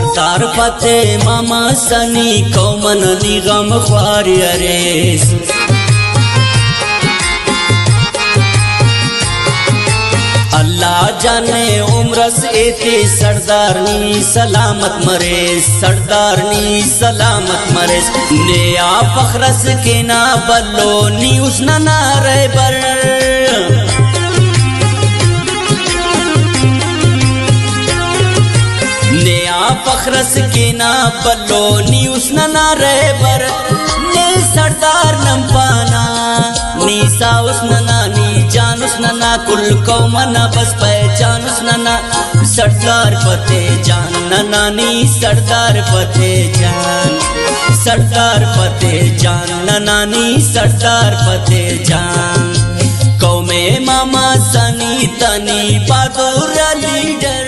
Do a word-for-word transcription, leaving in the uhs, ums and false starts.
सरदार फतेह मामा सनी कौमन निगम ख्वारी अरेस अल्लाह जाने उम्रस एते सरदारनी सलामत मरे सरदारनी सलामत मरे नया फखरस के ना बल्लो नी उसना ना रहे बर नया फखरस के ना बल्लो नी उसना ना रहे बर ने सरदार नंपाना नीसा उसना ना नी जान उसना ना कुल कौमना बस पहचान उसना ना सरदार फतेह जान ना नी सरदार फतेह जान सरदार फतेह जान ना नी सरदार फतेह जान कौमे मामा सनी तनी बहादुर लीडर।